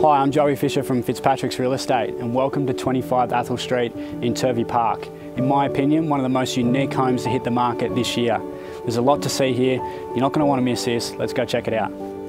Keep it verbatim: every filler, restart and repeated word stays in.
Hi, I'm Joey Fisher from Fitzpatricks Real Estate and welcome to twenty-five Athol Street in Turvey Park. In my opinion, one of the most unique homes to hit the market this year. There's a lot to see here. You're not going to want to miss this. Let's go check it out.